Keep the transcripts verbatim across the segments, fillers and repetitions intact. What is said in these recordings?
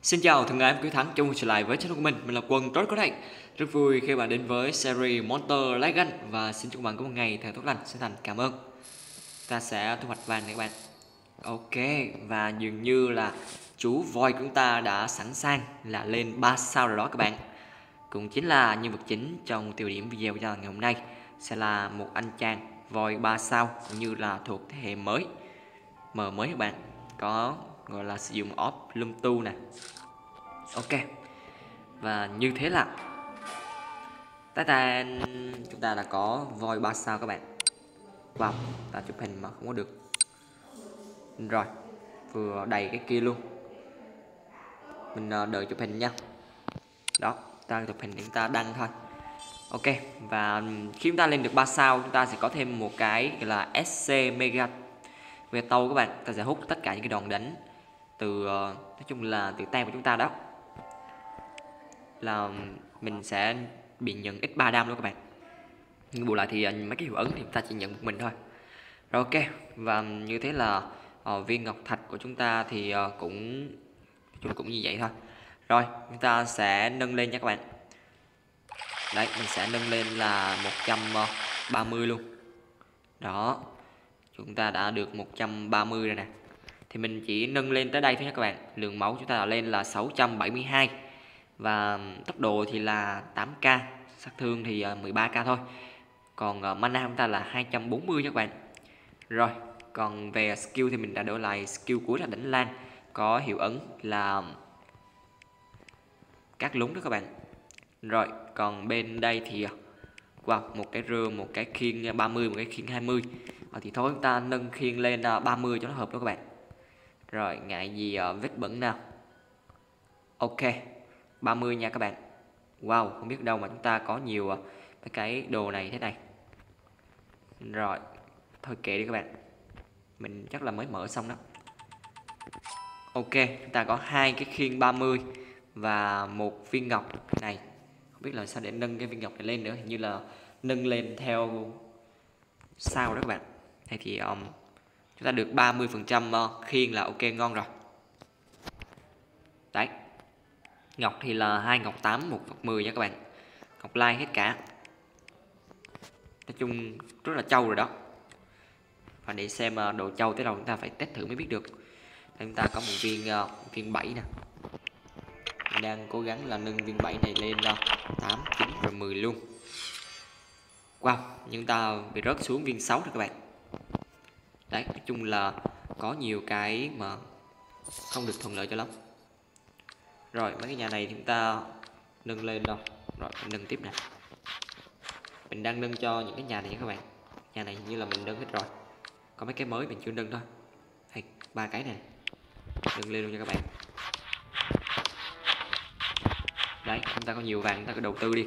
Xin chào thân ái quý thắng, chung trở lại với channel của mình. Mình là Quân Tối có đây. Rất vui khi bạn đến với series Monster Legend và xin chúc bạn có một ngày thật tốt lành. Xin thành cảm ơn. Ta sẽ thu hoạch vàng này các bạn. Ok, và dường như là chú voi của chúng ta đã sẵn sàng là lên ba sao rồi đó các bạn. Cũng chính là nhân vật chính trong tiêu điểm video cho ngày hôm nay sẽ là một anh chàng voi ba sao, cũng như là thuộc thế hệ mới mờ mới các bạn, có gọi là sử dụng off lum tu nè. Ok, và như thế là ta ta chúng ta đã có voi ba sao các bạn. Wow, ta chụp hình mà không có được. Rồi, vừa đầy cái kia luôn. Mình đợi chụp hình nha. Đó, ta chụp hình để chúng ta đăng thôi. Ok, và khi chúng ta lên được ba sao, chúng ta sẽ có thêm một cái gọi là ét xê Mega về tàu các bạn. Ta sẽ hút tất cả những cái đòn đánh từ nói chung là từ tem của chúng ta đó, là mình sẽ bị nhận x ba đam luôn các bạn. Nhưng bù lại thì mấy cái hiệu ứng thì chúng ta chỉ nhận một mình thôi. Rồi ok, và như thế là uh, viên ngọc thạch của chúng ta thì uh, cũng chung cũng như vậy thôi. Rồi chúng ta sẽ nâng lên nha các bạn. Đấy, mình sẽ nâng lên là một trăm ba mươi luôn. Đó, chúng ta đã được một trăm ba mươi rồi nè. Thì mình chỉ nâng lên tới đây thôi nha các bạn. Lượng máu chúng ta đã lên là sáu trăm bảy mươi hai. Và tốc độ thì là tám k, sát thương thì mười ba k thôi. Còn uh, mana chúng ta là hai trăm bốn mươi nha các bạn. Rồi, còn về skill thì mình đã đổi lại skill cuối là đánh lan, có hiệu ứng là cát lúng đó các bạn. Rồi, còn bên đây thì wow, một cái rơ, một cái khiên ba mươi, một cái khiên hai mươi. à, Thì thôi chúng ta nâng khiên lên ba mươi cho nó hợp đó các bạn. Rồi, ngại gì uh, vết bẩn nào. Ok, ba mươi nha các bạn. Wow, không biết đâu mà chúng ta có nhiều uh, mấy cái đồ này thế này. Rồi, thôi kệ đi các bạn, mình chắc là mới mở xong đó. Ok, chúng ta có hai cái khiên ba mươi và một viên ngọc này. Không biết là sao để nâng cái viên ngọc này lên nữa, hình như là nâng lên theo sao đó các bạn. Hay thì um, chúng ta được ba mươi phần trăm khiên là ok, ngon rồi. Đấy, ngọc thì là hai ngọc tám, một ngọc mười nha các bạn. Ngọc lai hết cả. Nói chung rất là trâu rồi đó. Và để xem độ trâu tới đâu chúng ta phải test thử mới biết được. Đây, chúng ta có một viên uh, viên bảy nè. Mình đang cố gắng là nâng viên bảy này lên uh, tám, chín rồi mười luôn. Wow, nhưng ta bị rớt xuống viên sáu rồi các bạn. Đấy, nói chung là có nhiều cái mà không được thuận lợi cho lắm. Rồi, mấy cái nhà này thì chúng ta nâng lên đâu. Rồi, mình nâng tiếp nè. Mình đang nâng cho những cái nhà này nha các bạn. Nhà này như là mình nâng hết rồi. Có mấy cái mới mình chưa nâng thôi. Hay ba cái này nâng lên luôn nha các bạn. Đấy, chúng ta có nhiều vàng, chúng ta cứ đầu tư đi.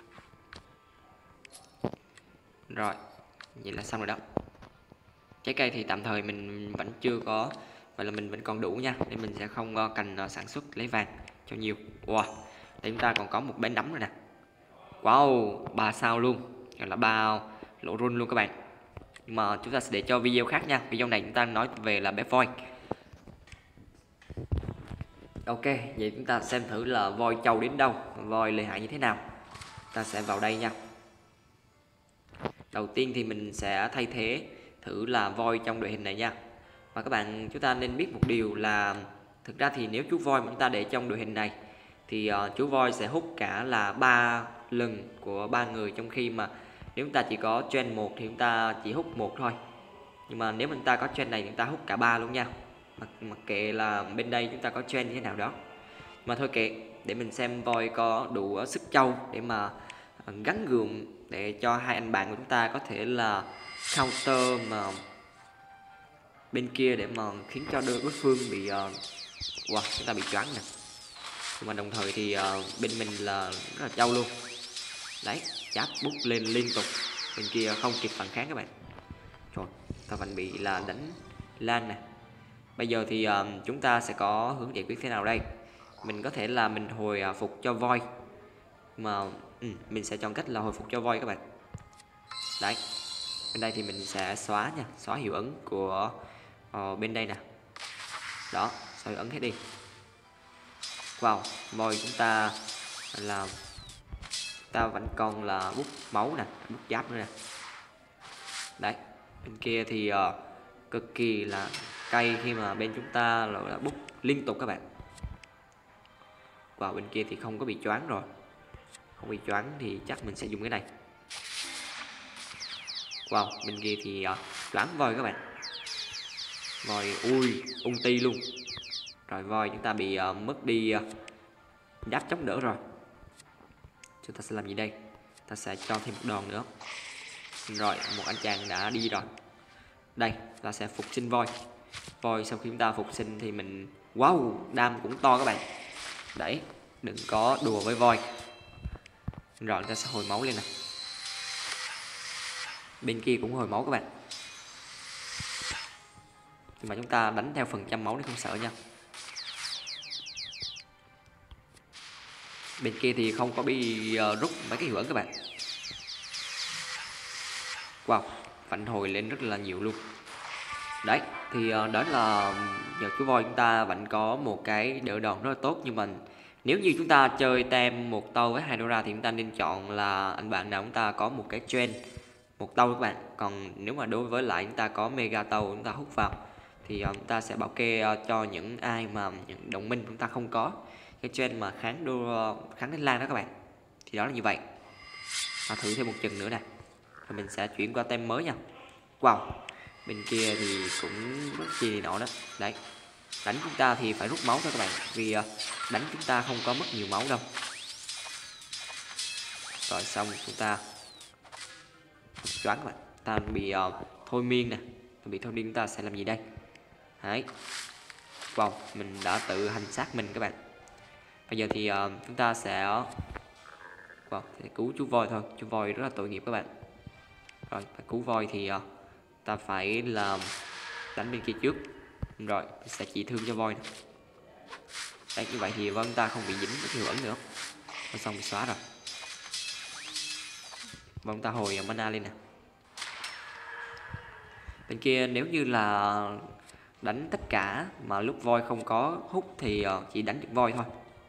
Rồi, vậy là xong rồi đó. Trái cây thì tạm thời mình vẫn chưa có, vậy là mình vẫn còn đủ nha, nên mình sẽ không cần sản xuất lấy vàng cho nhiều. Wow, đây chúng ta còn có một bánh nấm rồi nè. Wow, ba sao luôn, gọi là ba lỗ run luôn các bạn. Nhưng mà chúng ta sẽ để cho video khác nha. Video này chúng ta nói về là bé voi. Ok, vậy chúng ta xem thử là voi trâu đến đâu, voi lợi hại như thế nào. Ta sẽ vào đây nha. Đầu tiên thì mình sẽ thay thế thử là voi trong đội hình này nha. Và các bạn, chúng ta nên biết một điều là thực ra thì nếu chú voi mà chúng ta để trong đội hình này thì uh, chú voi sẽ hút cả là ba lần của ba người, trong khi mà nếu chúng ta chỉ có trend một thì chúng ta chỉ hút một thôi. Nhưng mà nếu chúng ta có trend này thì chúng ta hút cả ba luôn nha. Mặc, mặc kệ là bên đây chúng ta có trend như thế nào đó. Mà thôi kệ, để mình xem voi có đủ sức trâu để mà gắn gượng để cho hai anh bạn của chúng ta có thể là counter mà bên kia, để mà khiến cho đối phương bị uh, wow, chúng ta bị choáng nè. Nhưng mà đồng thời thì uh, bên mình là rất là trâu luôn. Đấy, chát bút lên liên tục, bên kia không kịp phản kháng các bạn. Rồi, ta vẫn bị là đánh lan nè. Bây giờ thì uh, chúng ta sẽ có hướng giải quyết thế nào đây? Mình có thể là mình hồi uh, phục cho voi. Mà ừ, mình sẽ chọn cách là hồi phục cho voi các bạn. Đấy, bên đây thì mình sẽ xóa nha, xóa hiệu ứng của uh, bên đây nè. Đó, xóa hiệu ứng hết đi. Wow, voi chúng ta là ta vẫn còn là bút máu nè, bút giáp nữa nè. Đấy, bên kia thì uh, cực kỳ là cay khi mà bên chúng ta là bút liên tục các bạn. Vào bên kia thì không có bị choáng rồi, không bị choáng thì chắc mình sẽ dùng cái này. Wow, bên kia thì uh, choáng voi các bạn. Voi ui ung ti luôn. Rồi voi chúng ta bị uh, mất đi uh, giáp chống đỡ rồi. Chúng ta sẽ làm gì đây? Ta sẽ cho thêm một đòn nữa. Rồi một anh chàng đã đi rồi. Đây ta sẽ phục sinh voi. Voi sau khi chúng ta phục sinh thì mình wow đam cũng to các bạn. Đấy, đừng có đùa với voi. Rồi ta sẽ hồi máu lên này. Bên kia cũng hồi máu các bạn. Nhưng mà chúng ta đánh theo phần trăm máu để không sợ nha. Bên kia thì không có bị uh, rút mấy cái hiệu ấn các bạn. Wow, phản hồi lên rất là nhiều luôn. Đấy, thì uh, đó là giờ chú voi chúng ta vẫn có một cái đỡ đòn rất là tốt. Nhưng mà nếu như chúng ta chơi tem một tâu với Hydora thì chúng ta nên chọn là anh bạn nào chúng ta có một cái trend một tâu các bạn. Còn nếu mà đối với lại chúng ta có mega tâu chúng ta hút vào thì uh, chúng ta sẽ bảo kê uh, cho những ai mà những đồng minh chúng ta không có cái trend mà kháng đô kháng đánh lan đó các bạn. Thì đó là như vậy. À, thử thêm một chừng nữa nè. Rồi mình sẽ chuyển qua tem mới nha. Wow, bên kia thì cũng rất chi nọ đó. Đấy, đánh chúng ta thì phải rút máu thôi các bạn, vì uh, đánh chúng ta không có mất nhiều máu đâu. Rồi xong chúng ta choáng các bạn. Ta bị uh, thôi miên nè. Bị thôi miên chúng ta sẽ làm gì đây? Đấy. Wow, mình đã tự hành xác mình các bạn. Bây giờ thì uh, chúng ta sẽ wow, sẽ cứu chú voi thôi. Chú voi rất là tội nghiệp các bạn. Rồi, phải cứu voi thì uh, ta phải là đánh bên kia trước. Rồi, sẽ chỉ thương cho voi này. Đấy, như vậy thì voi chúng ta không bị dính với hiệu ấn nữa. Rồi xong bị xóa rồi. Voi chúng ta hồi mana lên nè. Bên kia nếu như là đánh tất cả mà lúc voi không có hút thì uh, chỉ đánh được voi thôi.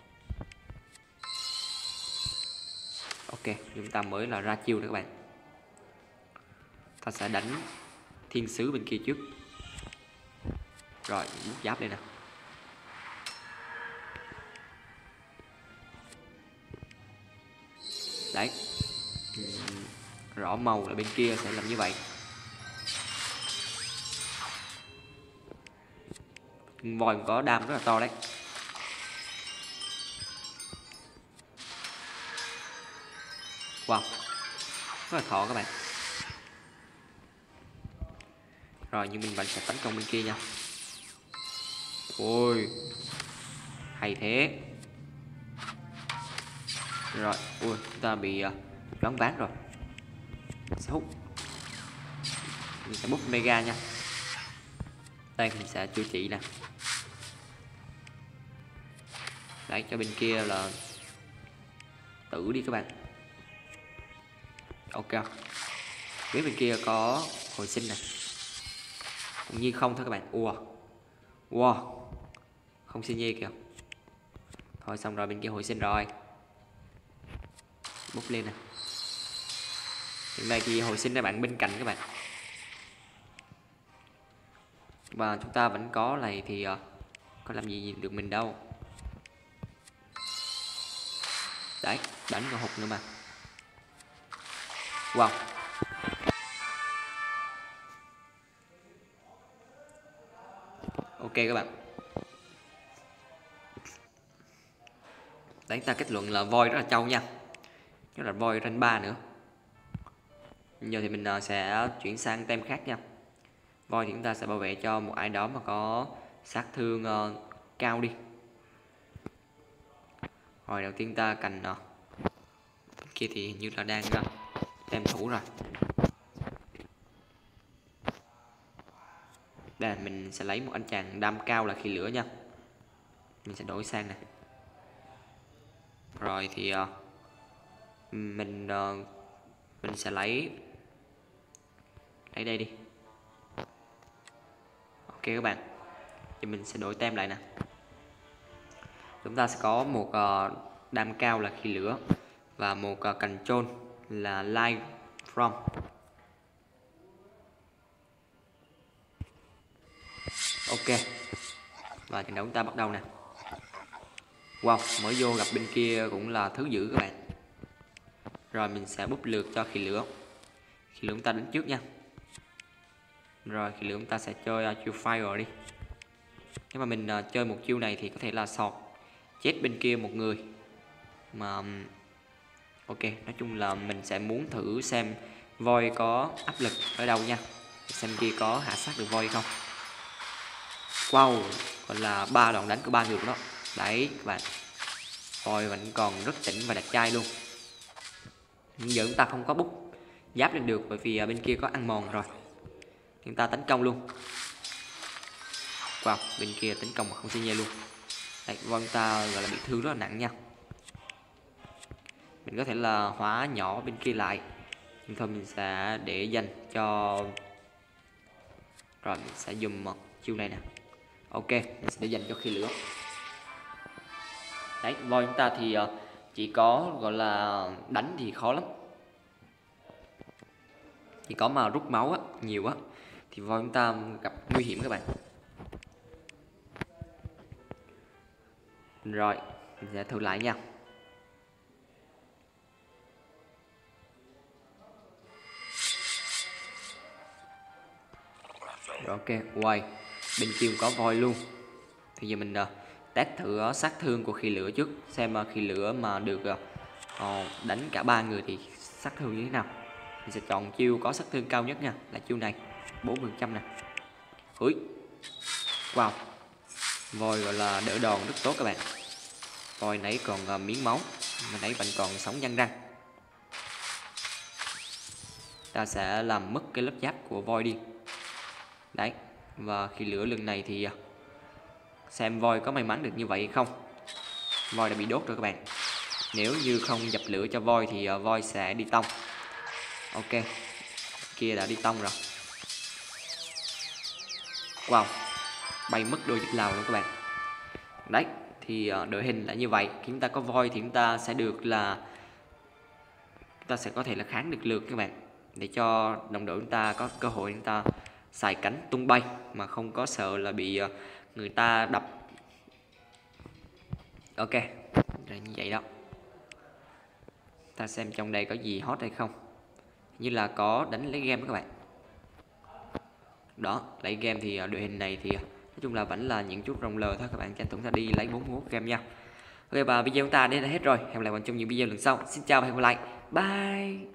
Ok, chúng ta mới là ra chiêu nữa các bạn. Ta sẽ đánh thiên sứ bên kia trước. Rồi, bút giáp đây nè. Đấy. uhm, Rõ màu là bên kia sẽ làm như vậy. Voi có đam rất là to đấy. Wow, rất là thọ các bạn. Rồi nhưng mình vẫn sẽ tấn công bên kia nha. Ôi, hay thế. Rồi, ui, chúng ta bị uh, đoán ván rồi. Mình sẽ hút. Mình sẽ bút mega nha. Đây mình sẽ chữa trị nè. Đấy, cho bên kia là tử đi các bạn. Ok. Phía bên kia có hồi sinh nè. Cũng như không thôi các bạn. Wow. Wow. Không xin nhi kìa. Thôi xong rồi bên kia hồi sinh rồi. Bút lên nè. Hiện nay thì hồi sinh các bạn bên cạnh các bạn. Và chúng ta vẫn có này thì uh, có làm gì được mình đâu. Đấy, đánh còn hụt nữa mà. Wow. Ok các bạn. Đấy, ta kết luận là voi rất là trâu nha. Rất là voi rank ba nữa. Giờ thì mình sẽ chuyển sang tem khác nha. Voi thì chúng ta sẽ bảo vệ cho một ai đó mà có sát thương uh, cao đi. Rồi đầu tiên ta cành uh, kia thì hình như là đang uh, tem thủ rồi. Đây mình sẽ lấy một anh chàng đam cao là khi lửa nha. Mình sẽ đổi sang này. Rồi thì uh, mình uh, mình sẽ lấy lấy đây đi. Ok các bạn. Thì mình sẽ đổi tem lại nè. Chúng ta sẽ có một uh, đam cao là khi lửa và một uh, control là light from. Ok, và trận đấu chúng ta bắt đầu nè. Wow, mới vô gặp bên kia cũng là thứ dữ các bạn. Rồi mình sẽ búp lượt cho khi lửa. Khi lửa chúng ta đến trước nha. Rồi khi lửa chúng ta sẽ chơi uh, chiêu fire đi. Nếu mà mình uh, chơi một chiêu này thì có thể là sọt chết bên kia một người. Mà ok, nói chung là mình sẽ muốn thử xem voi có áp lực ở đâu nha. Xem kia có hạ sát được voi không. Wow, gọi là ba đòn đánh của ba người đó. Đấy các bạn, voi vẫn còn rất tỉnh và đẹp trai luôn. Nhưng giờ chúng ta không có bút giáp lên được bởi vì bên kia có ăn mòn rồi. Chúng ta tấn công luôn. Wow, bên kia tấn công mà không xi nhê luôn. Đấy, voi chúng ta gọi là bị thương rất là nặng nha. Mình có thể là hóa nhỏ bên kia lại, nhưng thôi mình sẽ để dành cho. Rồi mình sẽ dùng một chiêu này nè. Ok, mình sẽ để dành cho khi lửa. Đấy, voi chúng ta thì chỉ có gọi là đánh thì khó lắm. Chỉ có mà rút máu á, nhiều á thì voi chúng ta gặp nguy hiểm các bạn. Rồi, mình sẽ thử lại nha. Rồi, ok, quay bên kia có voi luôn. Thì giờ mình uh, test thử uh, sát thương của khi lửa trước, xem uh, khi lửa mà được uh, đánh cả ba người thì sát thương như thế nào. Mình sẽ chọn chiêu có sát thương cao nhất nha, là chiêu này bốn mươi phần trăm nè. Ui, wow, voi gọi là đỡ đòn rất tốt các bạn. Voi nãy còn uh, miếng máu, mà nãy vẫn còn sống nhăn răng. Ta sẽ làm mất cái lớp giáp của voi đi. Đấy, và khi lửa lần này thì xem voi có may mắn được như vậy hay không. Voi đã bị đốt rồi các bạn. Nếu như không dập lửa cho voi thì voi sẽ đi tông. Ok, kia đã đi tông rồi. Wow, bay mất đôi chiếc lào luôn các bạn. Đấy, thì đội hình là như vậy. Khi chúng ta có voi thì chúng ta sẽ được là chúng ta sẽ có thể là kháng được lượt các bạn, để cho đồng đội chúng ta có cơ hội chúng ta xài cánh tung bay mà không có sợ là bị người ta đập. Ok, rồi như vậy đó. Ta xem trong đây có gì hot hay không. Như là có đánh lấy game các bạn. Đó, lấy game thì đội hình này thì nói chung là vẫn là những chút rồng lờ thôi các bạn, tranh thủ ra đi lấy bốn mươi mốt game nha. Ok, và video chúng ta đến là hết rồi. Hẹn gặp lại bạn trong những video lần sau. Xin chào và hẹn gặp lại. Bye.